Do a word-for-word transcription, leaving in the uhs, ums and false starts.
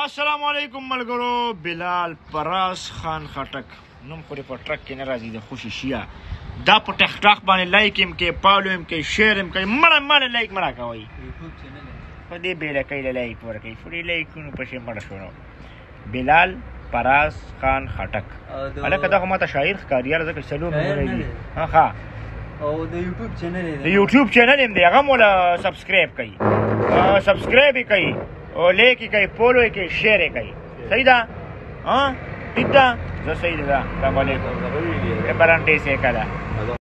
السلام علیکم ملګرو. بلال پراس خان خټک نوم خو دې په ټرک کې نه راځي د خوشي شیه دا په ټک ټاک باندې لایک هم کوي، فالو هم کوي، شیر هم کوي. مړه مړه لایک مړه کوئ په دې بېله کوي له لایک ورکوي په دې لایکونو پسې مړه شو. نو بلال پراس خان خټک هلکه دا خو ماته شاعر ښکاري یاره ځکه څلور نومونه دي. ښه او د یوټیوب چینل د یوټیوب چینل هم دی، هغه هم وله سبسکرایب کوي، سبسکرایب یې کوي او لیک یې کوي، فولو یې کوي، شیر یې کوي. صحیح ده؟ ټیک ده؟ زه صحیح ده. السلام علیکم. برانډې سیکه ده.